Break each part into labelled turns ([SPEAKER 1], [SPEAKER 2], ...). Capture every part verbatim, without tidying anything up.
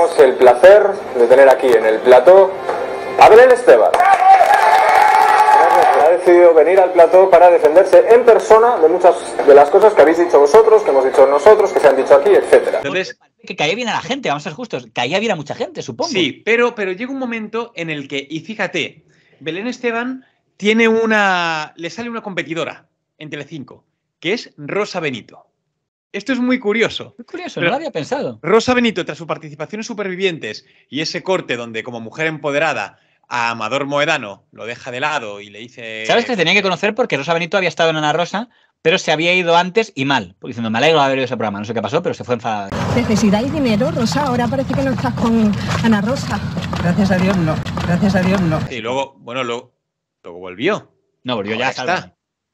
[SPEAKER 1] tenemos el placer de tener aquí en el plató a Belén Esteban. Ha decidido venir al plató para defenderse en persona de muchas de las cosas que habéis dicho vosotros, que hemos dicho nosotros, que se han dicho aquí, etcétera.
[SPEAKER 2] Entonces,
[SPEAKER 3] que caía bien a la gente, vamos a ser justos, caía bien a mucha gente, supongo.
[SPEAKER 2] Sí, pero, pero llega un momento en el que, y fíjate, Belén Esteban tiene una, le sale una competidora en Telecinco, que es Rosa Benito. Esto es muy curioso.
[SPEAKER 3] Muy curioso, no lo había pensado.
[SPEAKER 2] Rosa Benito, tras su participación en Supervivientes y ese corte donde como mujer empoderada a Amador Moedano lo deja de lado y le dice...
[SPEAKER 3] ¿Sabes que tenía que conocer? Porque Rosa Benito había estado en Ana Rosa, pero se había ido antes y mal. Diciendo, me alegro de haber ido a ese programa. No sé qué pasó, pero se fue enfadada.
[SPEAKER 4] ¿Necesitáis dinero, Rosa? Ahora parece que no estás con Ana Rosa. Gracias a Dios, no. Gracias a Dios, no.
[SPEAKER 2] Y luego, bueno, luego, luego volvió.
[SPEAKER 3] No, volvió ya,
[SPEAKER 2] está.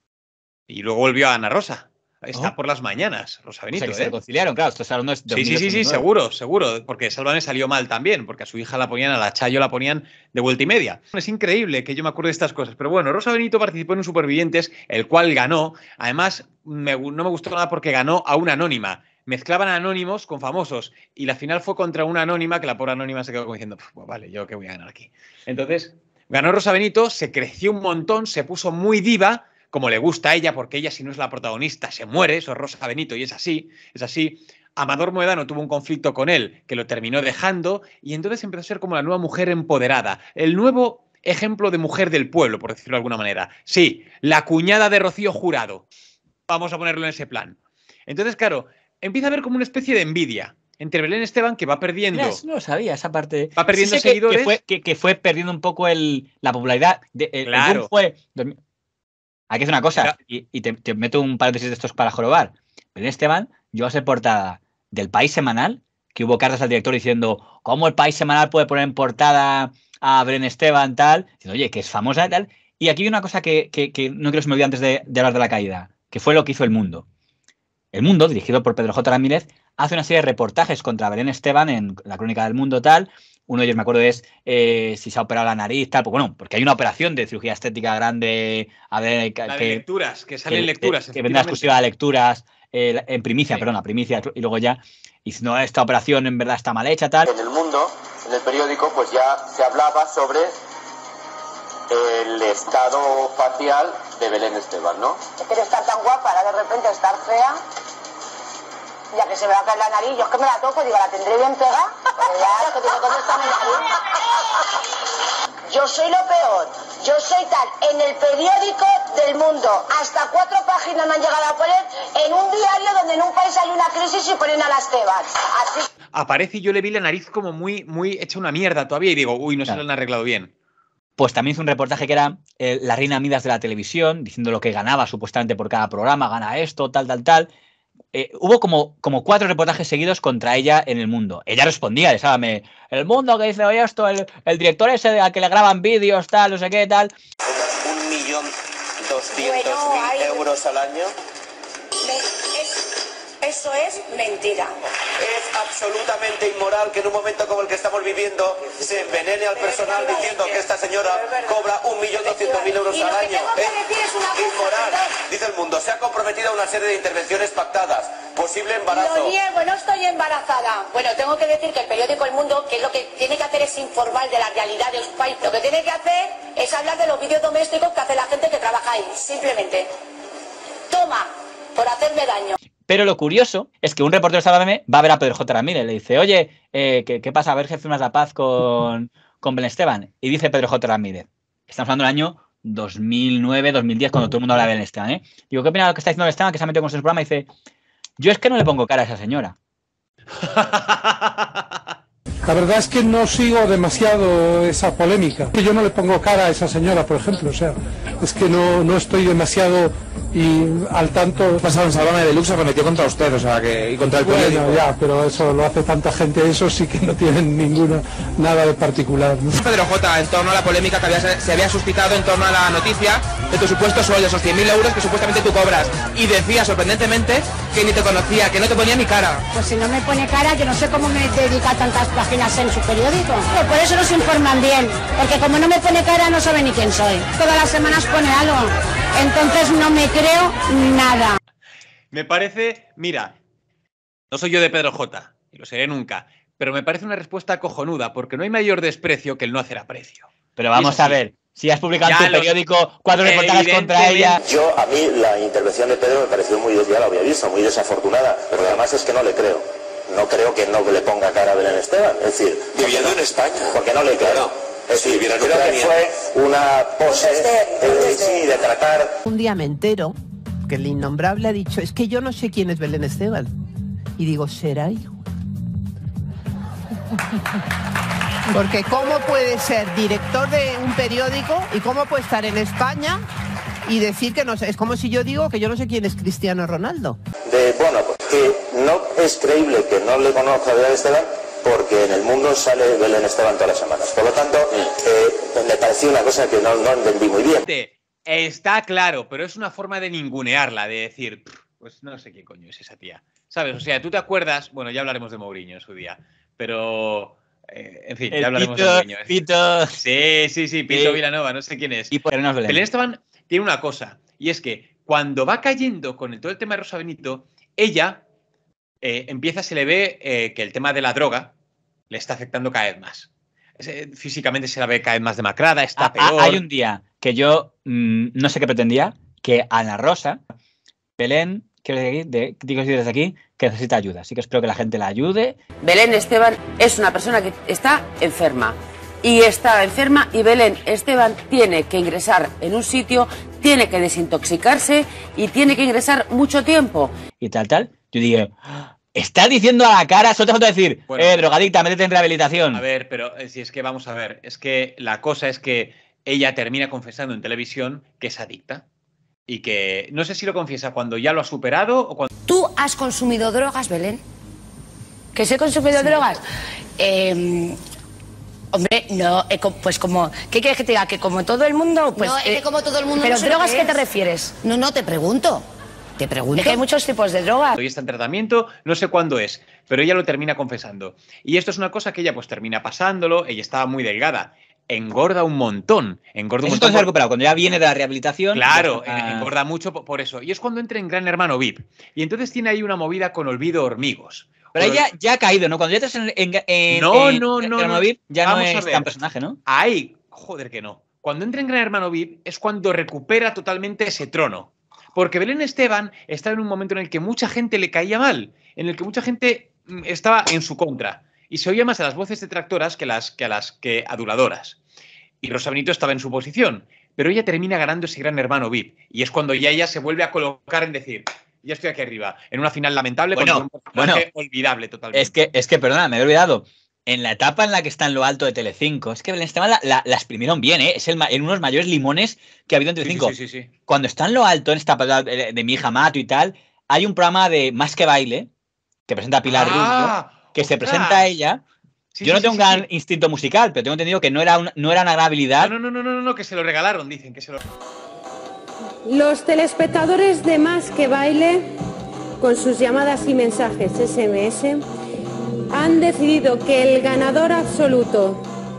[SPEAKER 2] Y luego volvió a Ana Rosa. Está
[SPEAKER 3] ¿Oh?
[SPEAKER 2] por las mañanas, Rosa Benito.
[SPEAKER 3] O sea, que
[SPEAKER 2] ¿eh?
[SPEAKER 3] se reconciliaron, claro. Esto es algo de
[SPEAKER 2] Sí, sí, sí, sí, seguro, seguro. Porque Sálvame salió mal también, porque a su hija la ponían, a la Chayo la ponían de vuelta y media. Es increíble que yo me acuerde de estas cosas. Pero bueno, Rosa Benito participó en un Supervivientes, el cual ganó. Además, me, no me gustó nada porque ganó a una anónima. Mezclaban anónimos con famosos. Y la final fue contra una anónima, que la pobre anónima se quedó como diciendo, pues vale, ¿yo qué voy a ganar aquí? Entonces, ganó Rosa Benito, se creció un montón, se puso muy diva, como le gusta a ella, porque ella, si no es la protagonista, se muere. Eso es Rosa Benito y es así, es así. Amador Moedano tuvo un conflicto con él que lo terminó dejando y entonces empezó a ser como la nueva mujer empoderada, el nuevo ejemplo de mujer del pueblo, por decirlo de alguna manera. Sí, la cuñada de Rocío Jurado. Vamos a ponerlo en ese plan. Entonces, claro, empieza a haber como una especie de envidia entre Belén Esteban, que va perdiendo...
[SPEAKER 3] Mira, eso no lo sabía, esa parte.
[SPEAKER 2] Va perdiendo
[SPEAKER 3] sí sé
[SPEAKER 2] seguidores.
[SPEAKER 3] Que, que, fue, que, que fue perdiendo un poco el, la popularidad. De, el,
[SPEAKER 2] claro.
[SPEAKER 3] El boom fue... Aquí es una cosa, y, y te, te meto un paréntesis de estos para jorobar. Belén Esteban llegó a ser portada del País Semanal, que hubo cartas al director diciendo cómo el País Semanal puede poner en portada a Belén Esteban, tal, diciendo, oye, que es famosa y tal. Y aquí hay una cosa que, que, que no quiero que se me olvide antes de, de hablar de La Caída, que fue lo que hizo El Mundo. El Mundo, dirigido por Pedro J. Ramírez, hace una serie de reportajes contra Belén Esteban en la Crónica del Mundo, tal. Uno de ellos, me acuerdo, es eh, si se ha operado la nariz, tal. Pues bueno, porque hay una operación de cirugía estética grande. A ver, que,
[SPEAKER 2] la de lecturas, que salen
[SPEAKER 3] que,
[SPEAKER 2] lecturas.
[SPEAKER 3] Que, que vende exclusiva de lecturas, eh, en primicia, sí. perdón, la primicia. Y luego ya, y si no, esta operación en verdad está mal hecha, tal.
[SPEAKER 5] En El Mundo, en el periódico, pues ya se hablaba sobre el estado facial de Belén Esteban, ¿no?
[SPEAKER 6] Quiero estar tan guapa, ahora de repente estar fea. Ya que se me va a caer la nariz, yo es que me la toco, digo, la tendré bien pegada. Pero ya, que digo, ¿dónde está mi nariz? Yo soy lo peor, yo soy tal. En el periódico del Mundo, hasta cuatro páginas me han llegado a poner en un diario donde en un país hay una crisis y ponen a las Esteban. Así.
[SPEAKER 2] Aparece y yo le vi la nariz como muy, muy hecha una mierda todavía y digo, uy, no claro. se la han arreglado bien.
[SPEAKER 3] Pues también hizo un reportaje que era eh, la reina Midas de la televisión, diciendo lo que ganaba supuestamente por cada programa, gana esto, tal, tal, tal. Eh, hubo como, como cuatro reportajes seguidos contra ella en El Mundo. Ella respondía, decía, El Mundo que dice, oye, esto, el, el director ese al que le graban vídeos, tal, no sé qué, tal.
[SPEAKER 5] Un millón doscientos mil euros al año.
[SPEAKER 6] Eso es mentira.
[SPEAKER 5] Es absolutamente inmoral que en un momento como el que estamos viviendo se envenene al personal diciendo que esta señora cobra un millón doscientos mil euros al año. Es inmoral. Dice El Mundo, se ha comprometido a una serie de intervenciones pactadas. Posible embarazo.
[SPEAKER 6] Lo niego, no estoy embarazada. Bueno, tengo que decir que el periódico El Mundo, que lo que tiene que hacer es informar de la realidad de los países. Lo que tiene que hacer es hablar de los vídeos domésticos que hace la gente que trabaja ahí. Simplemente. Toma, por hacerme daño.
[SPEAKER 3] Pero lo curioso es que un reportero de Sálvame va a ver a Pedro J. Ramírez, le dice, oye, eh, ¿qué, ¿qué pasa? A ver, jefe, más la paz con, con Belén Esteban. Y dice Pedro J. Ramírez, estamos hablando del año dos mil nueve, dos mil diez, cuando todo el mundo habla de Belén Esteban, ¿eh? Digo, ¿qué opina de lo que está diciendo Belén Esteban, que se ha metido con su programa? Y dice, yo es que no le pongo cara a esa señora.
[SPEAKER 7] La verdad es que no sigo demasiado esa polémica. Yo no le pongo cara a esa señora, por ejemplo, o sea, es que no, no estoy demasiado y al tanto.
[SPEAKER 8] Pasado en Sálvame Deluxe se remetió contra usted, o sea, que y contra el
[SPEAKER 7] bueno,
[SPEAKER 8] periódico.
[SPEAKER 7] Ya, pero eso lo hace tanta gente, eso sí que no tienen ninguna nada de particular, ¿no?
[SPEAKER 8] Pedro J, en torno a la polémica que había, se había suscitado en torno a la noticia de tu supuesto sueldo, esos cien mil euros que supuestamente tú cobras, y decía sorprendentemente que ni te conocía, que no te ponía ni cara.
[SPEAKER 6] Pues si no me pone cara, yo no sé cómo me dedica a tantas páginas en su periódico. Pues por eso nos informan bien, porque como no me pone cara no sabe ni quién soy. Todas las semanas pone algo, entonces no me creo nada.
[SPEAKER 2] Me parece, mira, no soy yo de Pedro J, y lo seré nunca, pero me parece una respuesta cojonuda, porque no hay mayor desprecio que el no hacer aprecio.
[SPEAKER 3] Pero vamos a ver, si has publicado en tu
[SPEAKER 2] lo,
[SPEAKER 3] periódico cuatro reportajes contra ella...
[SPEAKER 5] Yo, a mí, la intervención de Pedro me pareció muy, ya lo había visto, muy desafortunada, pero además es que no le creo. No creo que no le ponga cara a Belén Esteban, es decir...
[SPEAKER 9] Viviendo en España.
[SPEAKER 5] Porque no le creo. Es decir, creo que fue una pose de, sí, de tratar...
[SPEAKER 10] Un día me entero que el innombrable ha dicho, es que yo no sé quién es Belén Esteban. Y digo, ¿será hijo? Porque ¿cómo puede ser director de un periódico y cómo puede estar en España y decir que no sé? Es como si yo digo que yo no sé quién es Cristiano Ronaldo.
[SPEAKER 5] De, bueno, pues que no es creíble que no le conozca a Belén Esteban, porque en el mundo sale Belén Esteban todas las semanas. Por lo tanto, eh, me pareció una cosa que no, no entendí muy bien.
[SPEAKER 2] Está claro, pero es una forma de ningunearla, de decir, pues no sé qué coño es esa tía. ¿Sabes? O sea, tú te acuerdas, bueno, ya hablaremos de Mourinho en su día, pero... Eh, en fin,
[SPEAKER 3] el
[SPEAKER 2] ya hablaremos
[SPEAKER 3] Pito,
[SPEAKER 2] de Mourinho.
[SPEAKER 3] Pito.
[SPEAKER 2] Sí, sí, sí, Pito
[SPEAKER 3] sí.
[SPEAKER 2] Vilanova, no sé quién es.
[SPEAKER 3] Y por Belén.
[SPEAKER 2] Belén Esteban tiene una cosa, y es que cuando va cayendo con el, todo el tema de Rosa Benito, ella eh, empieza, se le ve eh, que el tema de la droga le está afectando cada vez más. Eh, físicamente se la ve cada vez más demacrada, está
[SPEAKER 3] ah,
[SPEAKER 2] peor.
[SPEAKER 3] Hay un día que yo mmm, no sé qué pretendía, que Ana Rosa, Belén, quiero decir, de, digo desde aquí, que necesita ayuda. Así que espero que la gente la ayude.
[SPEAKER 11] Belén Esteban es una persona que está enferma. Y está enferma y Belén Esteban tiene que ingresar en un sitio, tiene que desintoxicarse y tiene que ingresar mucho tiempo.
[SPEAKER 3] Y tal, tal. Yo dije, está diciendo a la cara, solo te falta decir, bueno, eh, drogadicta, métete en rehabilitación.
[SPEAKER 2] A ver, pero eh, si es que vamos a ver, es que la cosa es que ella termina confesando en televisión que es adicta. Y que no sé si lo confiesa cuando ya lo ha superado o cuando...
[SPEAKER 12] ¿Tú has consumido drogas, Belén? ¿Que se he consumido sí. drogas? Eh, hombre, no, eh, pues como... ¿Qué quieres que te diga? ¿Que como todo el mundo? Pues,
[SPEAKER 13] no, es eh, que como todo el mundo...
[SPEAKER 12] ¿Pero
[SPEAKER 13] no sé
[SPEAKER 12] drogas
[SPEAKER 13] qué,
[SPEAKER 12] qué te refieres?
[SPEAKER 13] No, no, te pregunto. Te pregunto.
[SPEAKER 12] Es que hay muchos tipos de drogas.
[SPEAKER 2] Hoy está en tratamiento, no sé cuándo es, pero ella lo termina confesando. Y esto es una cosa que ella pues termina pasándolo, ella estaba muy delgada. Engorda un montón. Engorda un
[SPEAKER 3] eso
[SPEAKER 2] montón.
[SPEAKER 3] Se ha recuperado. Cuando ya viene de la rehabilitación.
[SPEAKER 2] Claro,
[SPEAKER 3] a...
[SPEAKER 2] engorda mucho por eso. Y es cuando entra en Gran Hermano V I P. Y entonces tiene ahí una movida con Olvido Hormigos.
[SPEAKER 3] Pero ella ya ha caído, ¿no? Cuando ya estás en, en, en
[SPEAKER 2] no,
[SPEAKER 3] en
[SPEAKER 2] no, no,
[SPEAKER 3] Gran Hermano V I P, ya
[SPEAKER 2] Vamos
[SPEAKER 3] no es tan personaje, ¿no?
[SPEAKER 2] Ahí, joder que no. Cuando entra en Gran Hermano V I P es cuando recupera totalmente ese trono. Porque Belén Esteban está en un momento en el que mucha gente le caía mal, en el que mucha gente estaba en su contra. Y se oía más a las voces detractoras que a las, que a las que aduladoras. Y Rosa Benito estaba en su posición, pero ella termina ganando ese Gran Hermano V I P. Y es cuando ya ella se vuelve a colocar en decir, ya estoy aquí arriba, en una final lamentable,
[SPEAKER 3] bueno,
[SPEAKER 2] con un personaje
[SPEAKER 3] bueno,
[SPEAKER 2] olvidable totalmente.
[SPEAKER 3] Es que, es que, perdona, me he olvidado. En la etapa en la que está en lo alto de Telecinco, es que Belén Esteban la, la, la exprimieron bien, ¿eh? Es el, en uno de los mayores limones que ha habido en Telecinco.
[SPEAKER 2] Sí, sí, sí, sí.
[SPEAKER 3] Cuando está en lo alto, en esta etapa de, de Mi hija Mato y tal, hay un programa de Más que Baile, que presenta a Pilar
[SPEAKER 2] ah,
[SPEAKER 3] Rubio, que
[SPEAKER 2] ostras.
[SPEAKER 3] se presenta a ella. Sí, Yo no sí, tengo sí, un gran sí. instinto musical, pero tengo entendido que no era, un, no era una gran habilidad.
[SPEAKER 2] No, no, no, no, no, no, que se lo regalaron, dicen que se lo...
[SPEAKER 14] Los telespectadores de Más que Baile, con sus llamadas y mensajes ese eme ese, han decidido que el ganador absoluto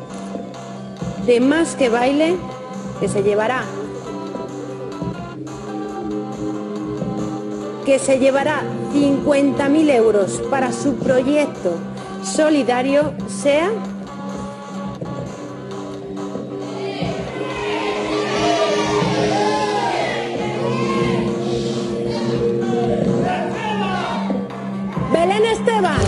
[SPEAKER 14] de Más que Baile, que se llevará, que se llevará cincuenta mil euros para su proyecto solidario, sea Belén Esteban.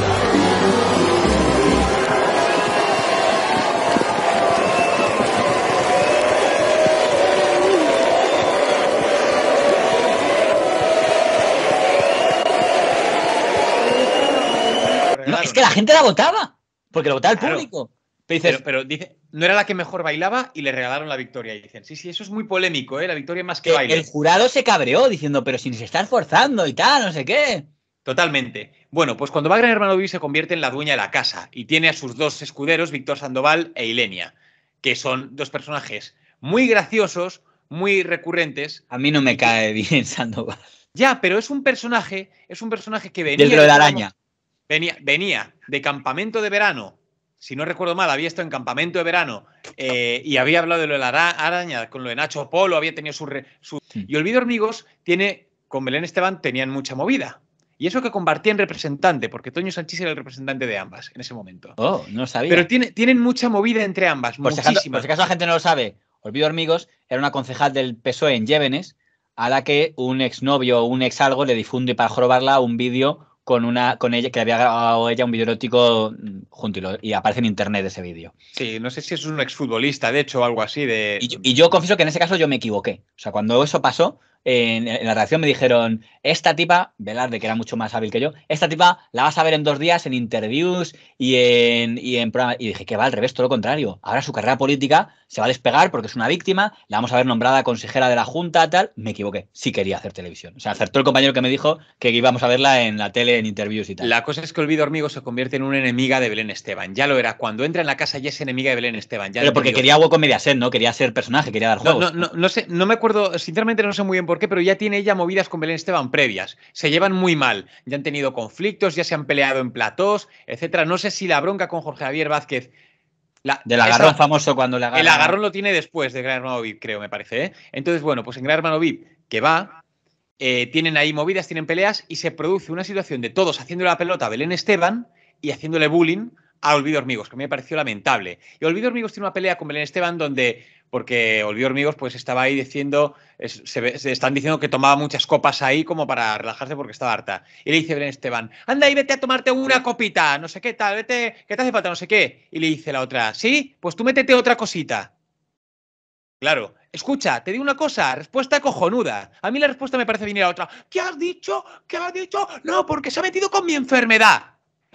[SPEAKER 3] No, es que la gente la votaba, porque lo votaba el
[SPEAKER 2] claro.
[SPEAKER 3] público. Pero, dices,
[SPEAKER 2] pero, pero dice, no era la que mejor bailaba y le regalaron la victoria. Y dicen, sí, sí, eso es muy polémico, ¿eh? La victoria más que baile.
[SPEAKER 3] El jurado se cabreó diciendo, pero sin se está esforzando y tal, no sé qué.
[SPEAKER 2] Totalmente. Bueno, pues cuando va Gran Hermano V I P se convierte en la dueña de la casa y tiene a sus dos escuderos, Víctor Sandoval e Ilenia, que son dos personajes muy graciosos, muy recurrentes.
[SPEAKER 3] A mí no me cae bien Sandoval.
[SPEAKER 2] Ya, pero es un personaje, es un personaje que venía...
[SPEAKER 3] Desde de la araña.
[SPEAKER 2] Venía, venía de campamento de verano, si no recuerdo mal, había estado en campamento de verano eh, y había hablado de lo de la araña, con lo de Nacho Polo, había tenido su... Re, su... Y Olvido Hormigos tiene, con Belén Esteban tenían mucha movida. Y eso que compartían representante, porque Toño Sanchís era el representante de ambas en ese momento.
[SPEAKER 3] Oh, no sabía.
[SPEAKER 2] Pero tiene, tienen mucha movida entre ambas,
[SPEAKER 3] Por si,
[SPEAKER 2] muchísima.
[SPEAKER 3] acaso, por si acaso la gente no lo sabe, Olvido Hormigos era una concejal del P S O E en Llévenes a la que un exnovio o un ex algo le difunde para jorobarla un vídeo con una con ella que le había grabado ella un vídeo erótico junto y, lo, y aparece en internet ese vídeo.
[SPEAKER 2] Sí, no sé si es un exfutbolista, de hecho, o algo así. de.
[SPEAKER 3] Y yo, y yo confieso que en ese caso yo me equivoqué. O sea, cuando eso pasó, en, en la redacción me dijeron, esta tipa, Velarde, que era mucho más hábil que yo, esta tipa la vas a ver en dos días en interviews y en, y en programas. Y dije que va al revés, todo lo contrario. Ahora su carrera política se va a despegar porque es una víctima, la vamos a ver nombrada consejera de la Junta, tal. Me equivoqué. Sí quería hacer televisión. O sea, acertó el compañero que me dijo que íbamos a verla en la tele, en interviews y tal.
[SPEAKER 2] La cosa es que Olvido Hormigos se convierte en una enemiga de Belén Esteban. Ya lo era. Cuando entra en la casa ya es enemiga de Belén Esteban. Ya
[SPEAKER 3] Pero porque quería hueco en Mediaset, ¿no? Quería ser personaje, quería dar juegos.
[SPEAKER 2] No, no, no, no sé, no me acuerdo, sinceramente no sé muy bien por qué, pero ya tiene ella movidas con Belén Esteban previas. Se llevan muy mal. Ya han tenido conflictos, ya se han peleado en platós, etcétera. No sé si la bronca con Jorge Javier Vázquez. La,
[SPEAKER 3] Del agarrón
[SPEAKER 2] esa,
[SPEAKER 3] famoso cuando le agarra.
[SPEAKER 2] El agarrón lo tiene después de Gran Hermano V I P, creo, me parece. ¿eh? Entonces, bueno, pues en Gran Hermano V I P, que va, eh, tienen ahí movidas, tienen peleas y se produce una situación de todos haciéndole la pelota a Belén Esteban y haciéndole bullying a Olvido Hormigos, que a mí me pareció lamentable. Y Olvido Hormigos tiene una pelea con Belén Esteban donde, porque Olvido Hormigos pues estaba ahí diciendo, es, se, se están diciendo que tomaba muchas copas ahí como para relajarse porque estaba harta. Y le dice Belén Esteban, anda y vete a tomarte una copita, no sé qué tal, vete, que te hace falta no sé qué. Y le dice la otra, sí, pues tú métete otra cosita. Claro, escucha, te digo una cosa, respuesta cojonuda. A mí la respuesta me parece bien y la otra, ¿qué has dicho? ¿Qué has dicho? No, porque se ha metido con mi enfermedad.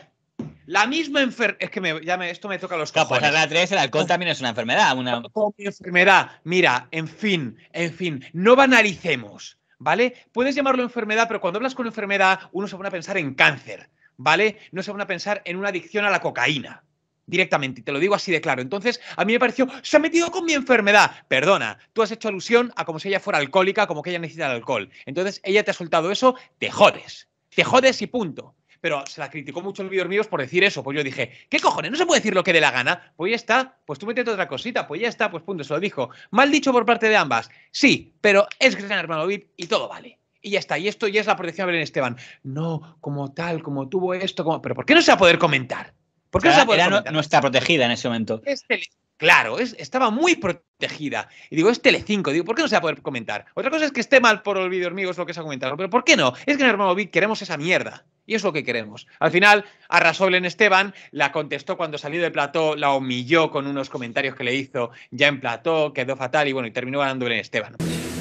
[SPEAKER 2] La misma enfermedad. Es que me, ya me, esto me toca los cojones.
[SPEAKER 3] Pues la tres, el alcohol también es una enfermedad. Una...
[SPEAKER 2] Con mi enfermedad. Mira, en fin, en fin, no banalicemos, ¿vale? Puedes llamarlo enfermedad, pero cuando hablas con enfermedad, uno se pone a pensar en cáncer, ¿vale? No se pone a pensar en una adicción a la cocaína. Directamente, y te lo digo así de claro. Entonces, a mí me pareció, se ha metido con mi enfermedad. Perdona, tú has hecho alusión a como si ella fuera alcohólica, como que ella necesita el alcohol. Entonces, ella te ha soltado eso, te jodes. Te jodes y punto. Pero se la criticó mucho el Olvido Hormigos por decir eso. Pues yo dije, ¿qué cojones? ¿No se puede decir lo que dé la gana? Pues ya está, pues tú métete otra cosita, pues ya está, pues punto, se lo dijo. Mal dicho por parte de ambas. Sí, pero es Gran Hermano V I P y todo vale. Y ya está, y esto ya es la protección de Belén Esteban. No, como tal, como tuvo esto, como... pero ¿por qué no se va a poder comentar? ¿Por qué no se va a poder
[SPEAKER 3] Era
[SPEAKER 2] comentar?
[SPEAKER 3] nuestra protegida en ese momento.
[SPEAKER 2] Es tele... Claro, es, estaba muy protegida. Y digo, es Telecinco. Digo, ¿por qué no se va a poder comentar? Otra cosa es que esté mal por Olvido Hormigos lo que se ha comentado. Pero ¿por qué no? Es que en Hermano V I P queremos esa mierda. Y es lo que queremos. Al final, arrasó Belén Esteban, la contestó cuando salió del plató, la humilló con unos comentarios que le hizo ya en plató, quedó fatal y bueno, y terminó ganando Belén Esteban.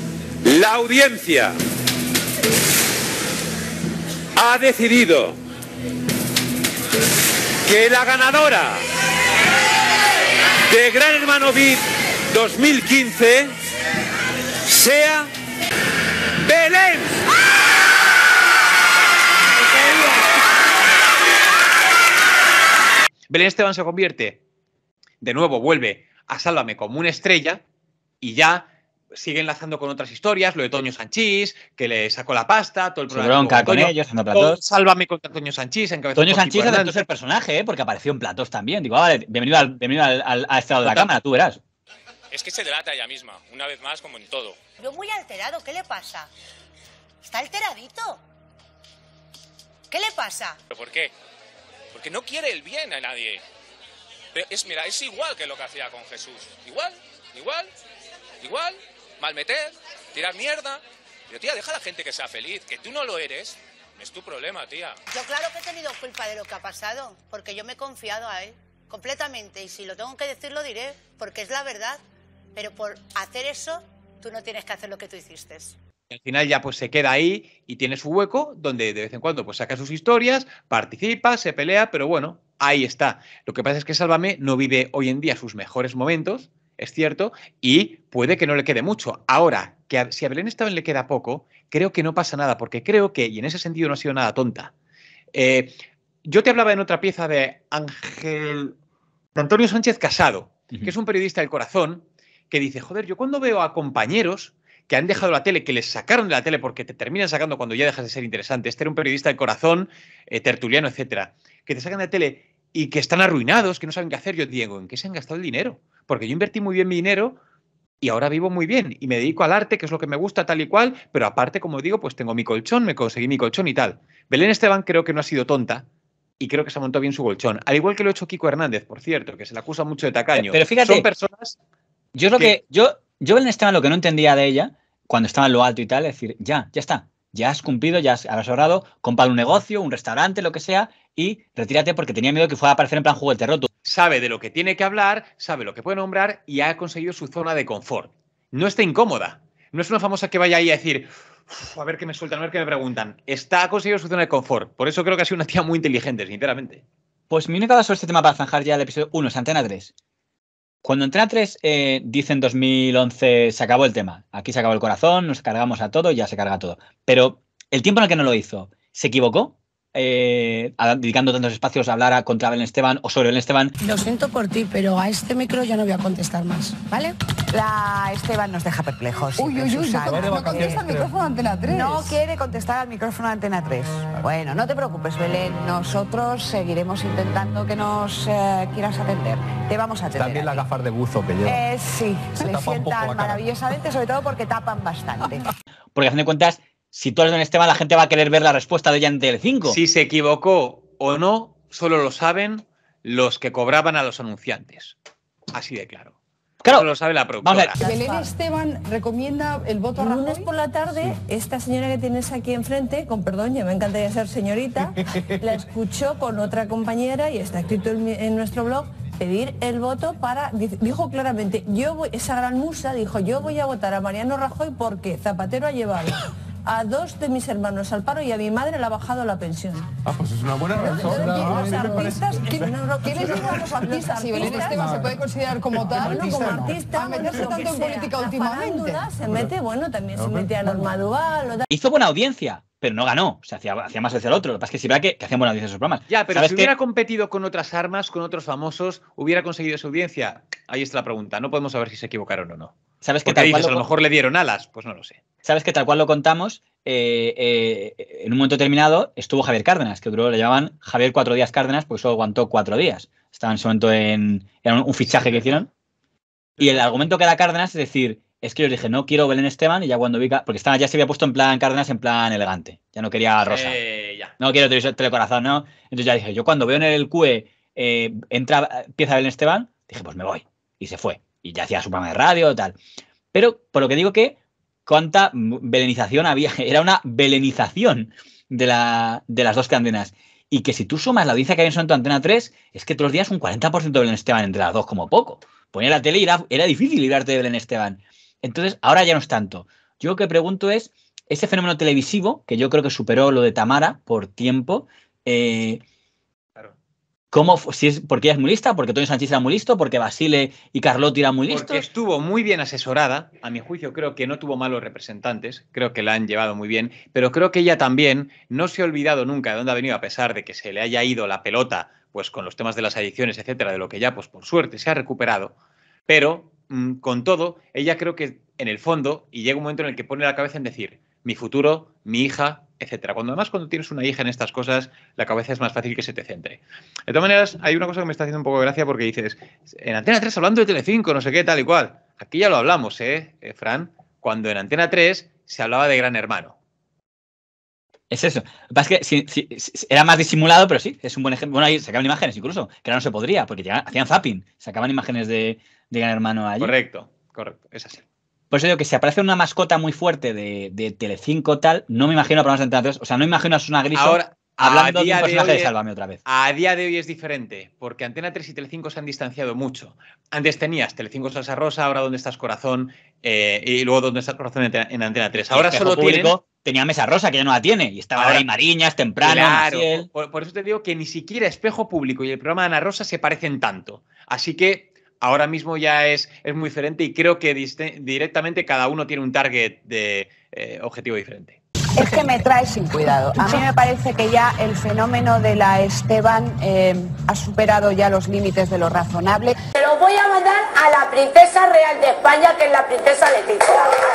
[SPEAKER 9] La audiencia ha decidido que la ganadora de Gran Hermano V I P dos mil quince sea Belén.
[SPEAKER 2] Belén Esteban se convierte, de nuevo vuelve a Sálvame como una estrella y ya sigue enlazando con otras historias, lo de Toño Sanchís, que le sacó la pasta, todo el
[SPEAKER 3] programa. Se bronca con ellos, haciendo platós.
[SPEAKER 2] Sálvame contra Toño Sanchís.
[SPEAKER 3] Toño Sanchís aceptó ser personaje, ¿eh? Porque apareció en platós también. Digo, ah, vale, bienvenido al, bienvenido al, al, a este lado de la cámara, tú verás.
[SPEAKER 15] Es que se delata ella misma, una vez más, como en todo.
[SPEAKER 12] Pero muy alterado, ¿qué le pasa? Está alteradito. ¿Qué le pasa?
[SPEAKER 15] ¿Pero por qué? Porque no quiere el bien a nadie. Pero es, mira, es igual que lo que hacía con Jesús. Igual, igual, igual. Malmeter, tirar mierda. Pero tía, deja a la gente que sea feliz. Que tú no lo eres, es tu problema, tía.
[SPEAKER 12] Yo claro que he tenido culpa de lo que ha pasado. Porque yo me he confiado a él. Completamente. Y si lo tengo que decir, lo diré. Porque es la verdad. Pero por hacer eso, tú no tienes que hacer lo que tú hiciste.
[SPEAKER 2] Al final ya pues se queda ahí y tiene su hueco donde de vez en cuando pues saca sus historias, participa, se pelea, pero bueno, ahí está. Lo que pasa es que Sálvame no vive hoy en día sus mejores momentos, es cierto, y puede que no le quede mucho. Ahora, que a, si a Belén Esteban le queda poco, creo que no pasa nada, porque creo que, y en ese sentido no ha sido nada tonta, eh, yo te hablaba en otra pieza de Ángel, de Antonio Sánchez Casado, uh-huh. que es un periodista del corazón, que dice, joder, yo cuando veo a compañeros que han dejado la tele, que les sacaron de la tele porque te terminan sacando cuando ya dejas de ser interesante. Este era un periodista del corazón, eh, tertuliano, etcétera. Que te sacan de la tele y que están arruinados, que no saben qué hacer. Yo digo, ¿en qué se han gastado el dinero? Porque yo invertí muy bien mi dinero y ahora vivo muy bien y me dedico al arte, que es lo que me gusta tal y cual, pero aparte, como digo, pues tengo mi colchón, me conseguí mi colchón y tal. Belén Esteban creo que no ha sido tonta y creo que se montó bien su colchón. Al igual que lo ha hecho Kiko Hernández, por cierto, que se le acusa mucho de tacaño.
[SPEAKER 3] Pero fíjate,
[SPEAKER 2] son personas
[SPEAKER 3] yo es lo que,
[SPEAKER 2] que
[SPEAKER 3] yo, yo Belén Esteban lo que no entendía de ella, cuando estaba en lo alto y tal, es decir, ya, ya está, ya has cumplido, ya has, has ahorrado, compra un negocio, un restaurante, lo que sea, y retírate porque tenía miedo que fuera a aparecer en plan juego del terror.
[SPEAKER 2] sabe de lo que tiene que hablar, sabe lo que puede nombrar y ha conseguido su zona de confort. No está incómoda. No es una famosa que vaya ahí a decir, a ver qué me sueltan, a ver qué me preguntan. Está ha conseguido su zona de confort. Por eso creo que ha sido una tía muy inteligente, sinceramente.
[SPEAKER 3] Pues mi única duda sobre este tema para zanjar ya el episodio uno es Antena tres. Cuando Antena tres eh, dice en dos mil once se acabó el tema, aquí se acabó el corazón, nos cargamos a todo y ya se carga todo. Pero el tiempo en el que no lo hizo, ¿se equivocó? Eh, dedicando tantos espacios a hablar a, contra Belén Esteban o sobre Belén Esteban.
[SPEAKER 16] Lo siento por ti, pero a este micro ya no voy a contestar más, ¿vale?
[SPEAKER 17] La Esteban nos deja perplejos.
[SPEAKER 16] Uy, uy, uy,
[SPEAKER 17] Susana.
[SPEAKER 16] no, no contesta al micrófono de Antena tres.
[SPEAKER 17] No quiere contestar al micrófono de Antena tres. Bueno, no te preocupes, Belén. Nosotros seguiremos intentando que nos eh, quieras atender. Te vamos a atender.
[SPEAKER 18] También las gafas de buzo que lleva.
[SPEAKER 17] Eh, sí,
[SPEAKER 18] Se
[SPEAKER 17] le
[SPEAKER 18] tapa un poco la
[SPEAKER 17] sientan
[SPEAKER 18] cara.
[SPEAKER 17] maravillosamente, sobre todo porque tapan bastante.
[SPEAKER 3] Porque a fin de cuentas, si tú eres Belén Esteban, la gente va a querer ver la respuesta de ella en Telecinco.
[SPEAKER 2] Si se equivocó o no, solo lo saben los que cobraban a los anunciantes. Así de claro.
[SPEAKER 3] Claro.
[SPEAKER 2] Solo lo sabe la productora.
[SPEAKER 16] Belén Esteban recomienda el voto a Rajoy.
[SPEAKER 19] Lunes por la tarde, esta señora que tienes aquí enfrente, con perdón, ya me encantaría ser señorita, la escuchó con otra compañera y está escrito en, mi- en nuestro blog, pedir el voto para, dice- dijo claramente, yo voy, esa gran musa dijo, yo voy a votar a Mariano Rajoy porque Zapatero ha llevado a dos de mis hermanos al paro y a mi madre le ha bajado la pensión.
[SPEAKER 18] Ah, pues es una buena razón.
[SPEAKER 19] Los artistas,
[SPEAKER 16] ¿Quiénes son los artistas? Si Belén Esteban se puede considerar como tal,
[SPEAKER 19] bueno, como
[SPEAKER 16] no.
[SPEAKER 19] artista,
[SPEAKER 16] a meterse
[SPEAKER 19] lo que
[SPEAKER 16] tanto en
[SPEAKER 19] sea.
[SPEAKER 16] política
[SPEAKER 19] La
[SPEAKER 16] últimamente.
[SPEAKER 19] farándula se mete, bueno, también se mete a Norma Duval. O tal.
[SPEAKER 3] Hizo buena audiencia, pero no ganó. O sea, hacía, hacía más veces el otro. Lo que pasa es que sí, verdad que, que hacían buena audiencia esos programas.
[SPEAKER 2] Ya, pero
[SPEAKER 3] ¿Sabes
[SPEAKER 2] si
[SPEAKER 3] qué?
[SPEAKER 2] hubiera competido con otras armas, con otros famosos, hubiera conseguido esa audiencia. Ahí está la pregunta. No podemos saber si se equivocaron o no.
[SPEAKER 3] ¿Sabes que
[SPEAKER 2] Porque
[SPEAKER 3] tal cual
[SPEAKER 2] dices, a
[SPEAKER 3] lo-
[SPEAKER 2] lo mejor le dieron alas. Pues no lo sé.
[SPEAKER 3] Sabes que tal cual lo contamos, eh, eh, en un momento determinado estuvo Javier Cárdenas, que duró, le llamaban Javier cuatro días Cárdenas, porque solo aguantó cuatro días. Estaba en ese momento en era un, un fichaje que hicieron. Y el argumento que da Cárdenas es decir, es que yo les dije, no quiero Belén Esteban, y ya cuando vi, Ca- porque estaba, ya se había puesto en plan Cárdenas en plan elegante. Ya no quería a Rosa.
[SPEAKER 2] Eh, ya.
[SPEAKER 3] No quiero televisor- telecorazón, ¿no? Entonces ya dije, yo cuando veo en el Q E eh, entra, empieza Belén Esteban, dije, pues me voy. Y se fue. Y ya hacía su programa de radio, tal. Pero por lo que digo que cuánta belenización había, era una belenización de, la, de las dos cadenas. Y que si tú sumas la audiencia que había en Sonto Antena tres, es que todos los días un cuarenta por ciento de Belén Esteban entre las dos como poco. Ponía la tele y era, era difícil librarte de Belén Esteban. Entonces, ahora ya no es tanto. Yo lo que pregunto es, ese fenómeno televisivo, que yo creo que superó lo de Tamara por tiempo, eh, ¿cómo fu- si es, ¿por qué ella es muy lista? ¿Porque Toño Sánchez era muy listo? ¿Porque Basile y Carlotti eran muy listos?
[SPEAKER 2] Porque estuvo muy bien asesorada. A mi juicio, creo que no tuvo malos representantes. Creo que la han llevado muy bien. Pero creo que ella también no se ha olvidado nunca de dónde ha venido, a pesar de que se le haya ido la pelota pues con los temas de las adicciones, etcétera, de lo que ya, pues por suerte, se ha recuperado. Pero, mm, con todo, ella creo que en el fondo, y llega un momento en el que pone la cabeza en decir, mi futuro, mi hija, etcétera. Cuando además cuando tienes una hija en estas cosas, la cabeza es más fácil que se te centre. De todas maneras, hay una cosa que me está haciendo un poco de gracia porque dices, en Antena tres hablando de Telecinco, no sé qué, tal y cual. Aquí ya lo hablamos, ¿eh, eh, Fran? Cuando en Antena tres se hablaba de Gran Hermano.
[SPEAKER 3] Es eso. Lo que pasa es que sí, sí, sí, era más disimulado, pero sí, es un buen ejemplo. Bueno, ahí sacaban imágenes incluso, que ahora no se podría, porque llegaban- hacían zapping, sacaban imágenes de, de Gran Hermano allí.
[SPEAKER 2] Correcto, correcto, es así.
[SPEAKER 3] Por eso digo que si aparece una mascota muy fuerte de, de Telecinco tal, no me imagino a programas de Antena tres, o sea, no me imagino a Susana Griso
[SPEAKER 2] Ahora,
[SPEAKER 3] hablando
[SPEAKER 2] a
[SPEAKER 3] de
[SPEAKER 2] día
[SPEAKER 3] un
[SPEAKER 2] de
[SPEAKER 3] personaje
[SPEAKER 2] hoy
[SPEAKER 3] de,
[SPEAKER 2] es-
[SPEAKER 3] Sálvame otra vez.
[SPEAKER 2] A día de hoy es diferente, porque Antena tres y Telecinco se han distanciado mucho. Antes tenías Telecinco Salsa Rosa, ahora ¿Dónde estás Corazón? Eh, y luego ¿Dónde estás Corazón? en, en Antena tres.
[SPEAKER 3] Y
[SPEAKER 2] Ahora
[SPEAKER 3] Espejo
[SPEAKER 2] solo
[SPEAKER 3] Público
[SPEAKER 2] tienen...
[SPEAKER 3] tenía Mesa Rosa, que ya no la tiene, y estaba
[SPEAKER 2] Ahora-
[SPEAKER 3] ahí Mariñas, Temprano,
[SPEAKER 2] Claro,
[SPEAKER 3] Maciel.
[SPEAKER 2] por, por eso te digo que ni siquiera Espejo Público y el programa de Ana Rosa se parecen tanto. Así que ahora mismo ya es, es muy diferente y creo que diste- directamente cada uno tiene un target de eh, objetivo diferente.
[SPEAKER 17] Es que me trae sin cuidado. A mí me parece que ya el fenómeno de la Esteban eh, ha superado ya los límites de lo razonable.
[SPEAKER 6] Se lo voy a mandar a la princesa real de España, que es la princesa Leticia.